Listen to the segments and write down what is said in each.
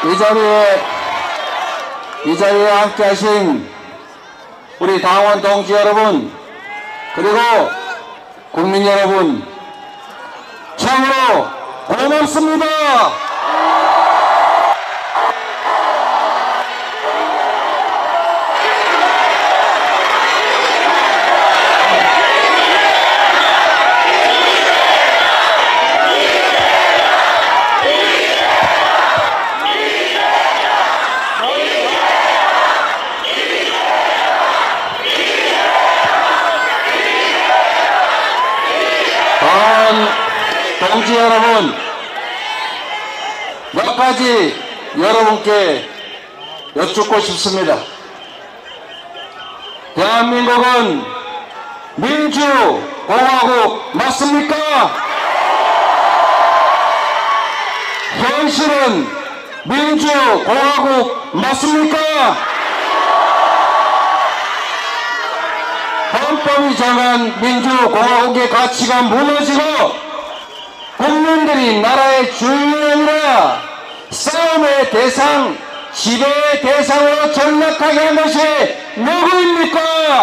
이 자리에 함께 하신 우리 당원 동지 여러분, 그리고 국민 여러분, 참으로 고맙습니다. 동지 여러분, 몇 가지 여러분께 여쭙고 싶습니다. 대한민국은 민주공화국 맞습니까? 현실은 민주공화국 맞습니까? 헌법이 정한 민주공화국의 가치가 무너지고 국민들이 나라의 주인이 아니라 싸움의 대상, 지배의 대상으로 전락하게 한 것이 누구입니까?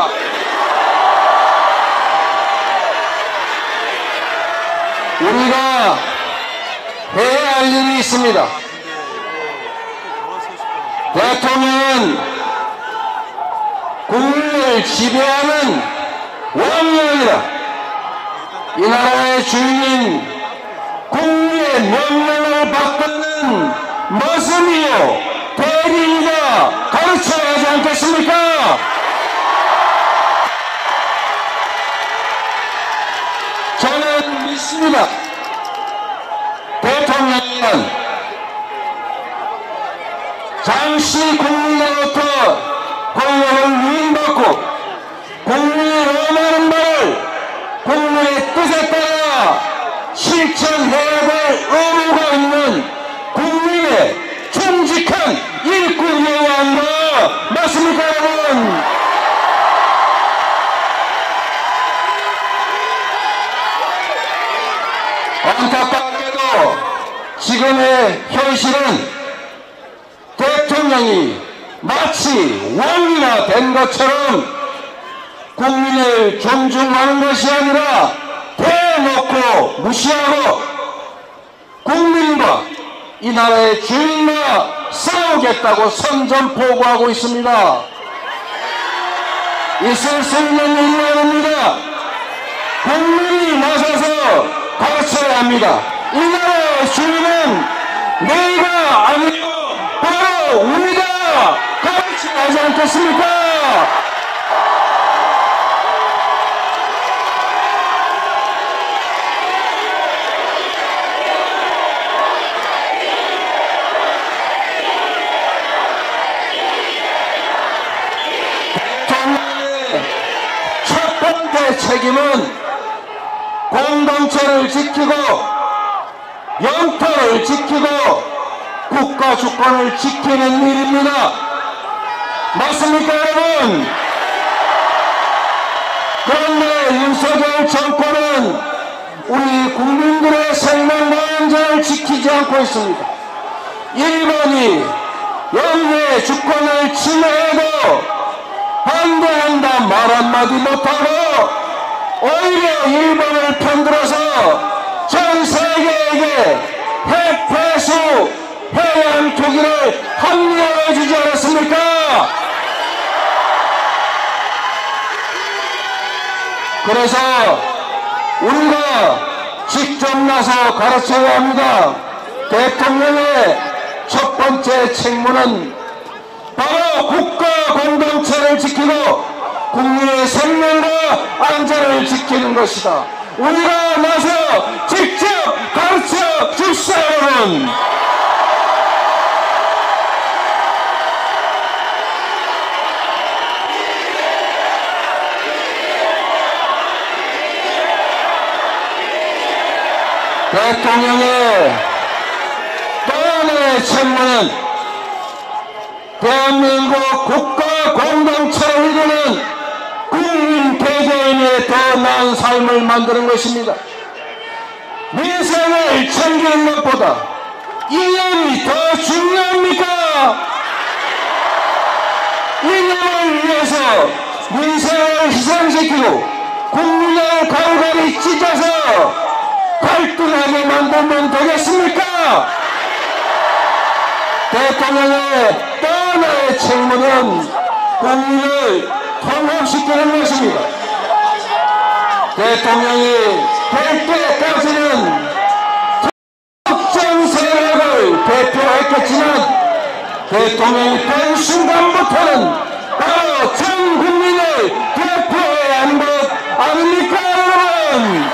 우리가 해야 할 일이 있습니다. 대통령은 국민을 지배하는 왕이 아니라 이 나라의 주인인 국민의 명령을 받는 모습이요 대리인이라 가르쳐야 하지 않겠습니까? 저는 믿습니다. 대통령은 잠시 국민으로부터 권력을 위임받고 국민이 원하는 말을 국민의 뜻에 따라 실천해야 될 의무가 있는 국민의 충직한 일꾼이어야 한다. 맞습니까, 여러분? 안타깝게도 지금의 현실은 대통령이 마치 왕이나 된 것처럼 국민을 존중하는 것이 아니라 대놓고 무시하고 국민과 이 나라의 주인과 싸우겠다고 선전포고하고 있습니다. 있을 수 있는 일이 아닙니다. 국민이 나서서 가르쳐야 합니다. 이 나라의 주인은 내가 아니고 바로 우리가 가르쳐야 하지 않겠습니까? 첫 번째 책임은 공동체를 지키고 영토를 지키고 국가 주권을 지키는 일입니다. 맞습니까, 여러분? 그런데 윤석열 정권은 우리 국민들의 생명과 안전을 지키지 않고 있습니다. 일본이 영내 주권을 침해해도 반대한다 말 한마디 못하고 오히려 일본을 편들어서 전 세계에게 핵 폐수 해양 투기를 합리화해 주지 않았습니까? 그래서 우리가 직접 나서 가르쳐야 합니다. 대통령의 첫 번째 책무는 바로 국가 공동체를 지키고 국민의 생명과 안전을 지키는 것이다. 우리가 나서 직접 가르쳐 줍시다, 여러분. 대통령의 또 하나의 책무는 대한민국 국가 공동체를 이루는 국민 개개인의 더 나은 삶을 만드는 것입니다. 민생을 챙기는 것보다 이념이 더 중요합니까? 이념을 위해서 민생을 희생시키고 국민을 갈갈이 찢어서 갈등하게 만들면 되겠습니까? 대통령의 또 하나의 책무는 국민을 통합시키는 것입니다. 대통령이 될 때까지는 특정 세력을 대표했겠지만 대통령이 된 순간부터는 바로 전 국민을 대표해야 하는 것 아닙니까, 여러분?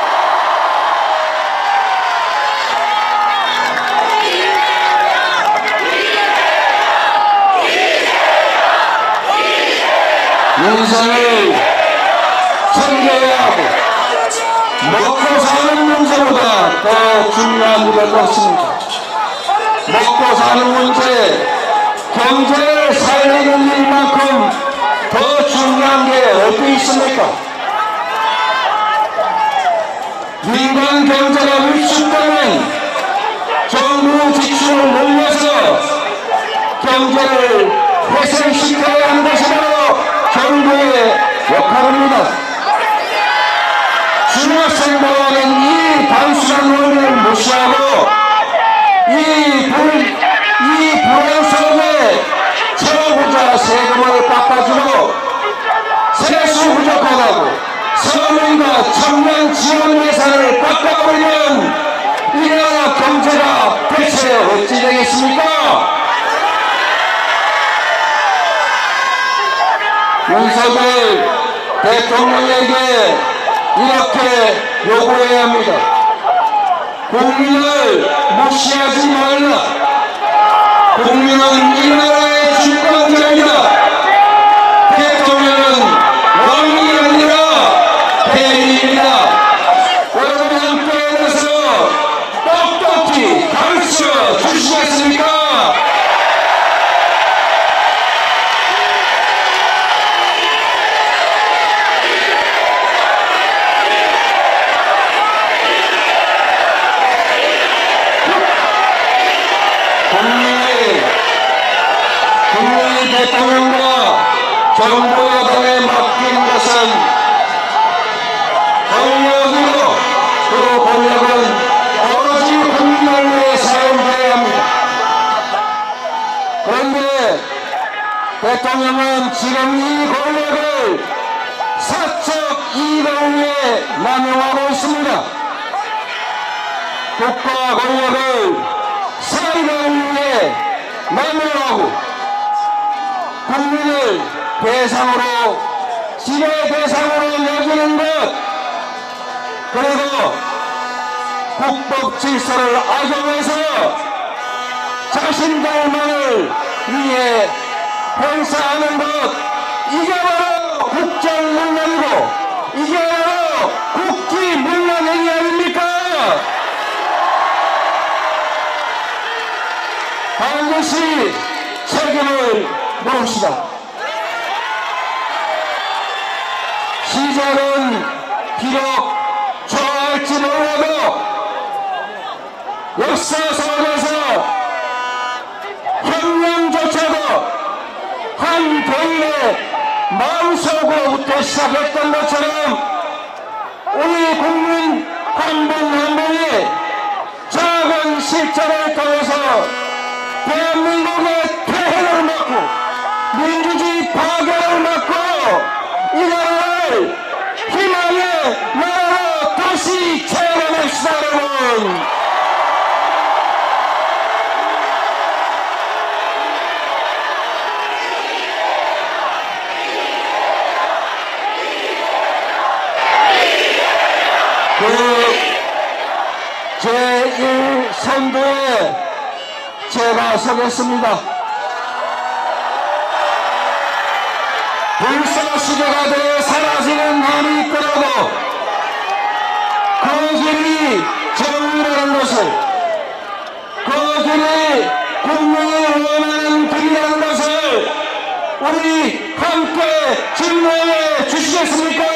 인생을 챙겨야 하고 먹고 사는 문제보다 더 중요한 일은 없습니다. 먹고 사는 문제, 경제를 살리는 일만큼 더 중요한 게 어디 있습니까? 민간 경제가 위축되면 정부 지출을 늘려서 경제를 회생시켜야 하는 것이 바로 정부의 역할입니다. 중학생들은 이 단순한 원리를 무시하고 이 불안 속에 채무자 세금을 깎아주고 세수 부족하다고 서민과 청년 지원 예산을 깎아버리면 이 나라 경제가 대체 어찌 되겠습니까? 윤석열 대통령에게 이렇게 요구해야 합니다. 국민을 무시하지 말라. 국민은 이 나라의 주권자이다. 대통령은 왕이 아니라 대리입니다. 여러분 함께 해서 똑똑히 가르쳐 주시겠습니까? 국민이 대통령과 정부 여당에 맡긴 것은 권력이고 그 권력은 오로지 국민을 위해 사용되어야 합니다. 그런데 대통령은 지금 이 권력을 사적 이익을 위해 남용하고 있습니다. 국가 권력을 사익을 위해 남용하고 국민을 대상으로 지배 대상으로 여기는 것, 그리고 국법 질서를 악용해서 자신들만을 위해 행사하는 것, 이게 바로 국정문란이고 이게 바로 국기문란행위 아닙니까? 반드시 책임을 묻읍시다. 시절은 비록 좋아할지 몰라도 역사 속에서 혁명조차도 한 개인의 마음속으로부터 시작했던 것처럼 우리 국민 한 분 한 분이 작은 실천을 통해서 대한민국의 폐해를 막고 민주주의 파괴를 막고 이 나라를 희망의 나라로 다시 재건합시다, 여러분. 제1선두에 제가 서겠습니다. 불사시대가 되어 사라지는 날이 있더라도 그 길이 정의라는 것을, 그 길이 국민이 원하는 길이라는 것을 우리 함께 증명해 주시겠습니까?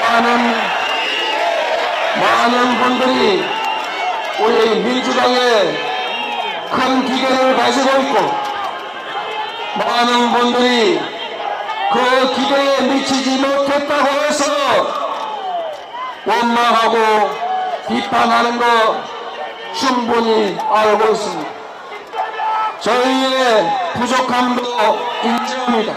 많은 분들이 우리 민주당에 큰 기대를 가지고 있고, 많은 분들이 그 기대에 미치지 못했다고 해서 원망하고 비판하는 거 충분히 알고 있습니다. 저희의 부족함도 인정합니다.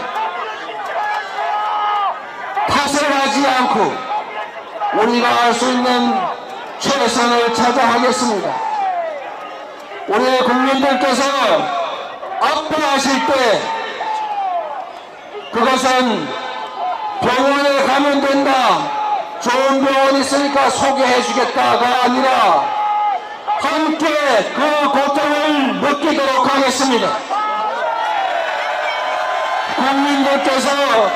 탓을 하지 않고 우리가 할 수 있는 최선을 찾아하겠습니다. 우리 국민들께서 아파하실 때 그것은 병원에 가면 된다, 좋은 병원 있으니까 소개해 주겠다가 아니라 함께 그 고통을 느끼도록 하겠습니다. 국민들께서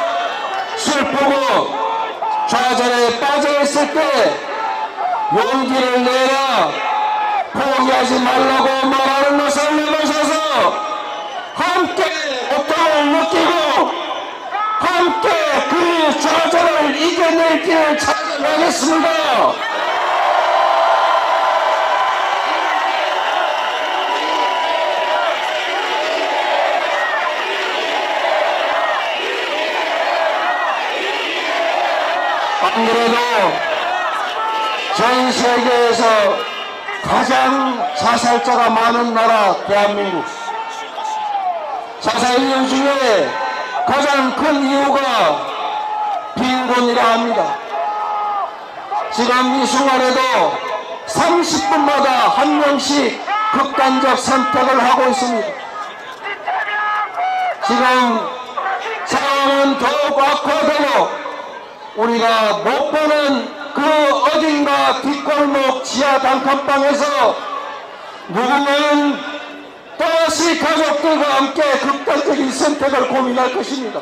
슬프고 좌절에 빠져있을 때 용기를 내라, 포기하지 말라고 말하는 것을 내보셔서 함께 고통을 느끼고 함께 그 좌절을 이겨낼 길을 찾아가겠습니다. 안 그래도 전 세계에서 가장 자살자가 많은 나라 대한민국, 자살 이유 중에 가장 큰 이유가 빈곤이라 합니다. 지금 이 순간에도 30분마다 한 명씩 극단적 선택을 하고 있습니다. 지금 상황은 더욱 악화되고 우리가 못 보는 그 어딘가 뒷골목 지하 단칸방에서 누군가는 또다시 가족들과 함께 극단적인 선택을 고민할 것입니다.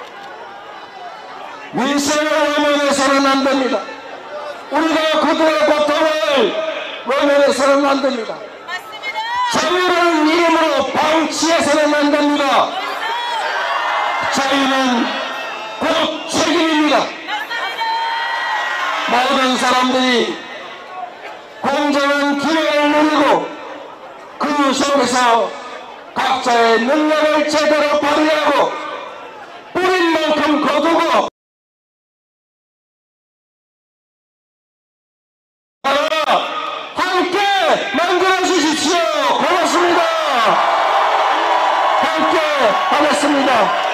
민생을 외면해서는 안 됩니다. 우리가 그들의 고통을 외면해서는 안 됩니다. 자유라는 이름으로 방치해서는 안 됩니다. 자유는 곧 책임입니다. 모든 사람들이 공정한 기회를 누리고 그 속에서 각자의 능력을 제대로 발휘하고 뿌린 만큼 거두고 함께 만들어 주십시오. 고맙습니다. 함께 하겠습니다.